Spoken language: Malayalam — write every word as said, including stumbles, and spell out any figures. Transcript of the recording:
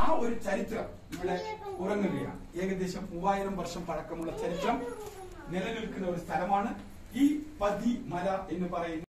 ആ ഒരു ചരിത്രം ഇവിടെ ഉറങ്ങുകയാണ്. ഏകദേശം മൂവായിരം വർഷം പഴക്കമുള്ള ചരിത്രം നിലനിൽക്കുന്ന ഒരു സ്ഥലമാണ് ഈ പതി മല എന്ന് പറയുന്നത്.